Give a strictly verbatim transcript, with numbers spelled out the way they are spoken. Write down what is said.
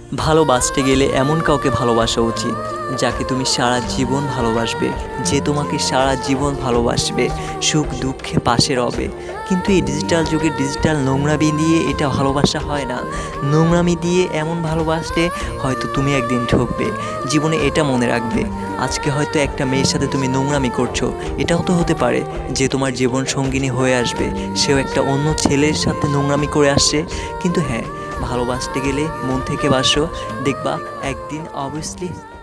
ভালোবাসতে গেলে এমন কাউকে ভালোবাসা উচিত যাকে তুমি সারা জীবন ভালোবাসবে, যে তোমাকে সারা জীবন ভালোবাসবে, সুখ দুঃখে পাশে রবে। কিন্তু এই ডিজিটাল যুগে ডিজিটাল নোংরামি দিয়ে এটা ভালোবাসা হয় না। নোংরামি দিয়ে এমন ভালোবাসলে হয়তো তুমি একদিন ঠকবে। জীবনে এটা মনে রাখবে, আজকে হয়তো একটা মেয়ের সাথে তুমি নোংরামি করছো, এটাও তো হতে পারে যে তোমার জীবন সঙ্গিনী হয়ে আসবে, সেও একটা অন্য ছেলের সাথে নোংরামি করে আসছে। কিন্তু হ্যাঁ, ভালোবাসতে গেলে মন থেকে বাসো, দেখবা একদিন অবভিয়াসলি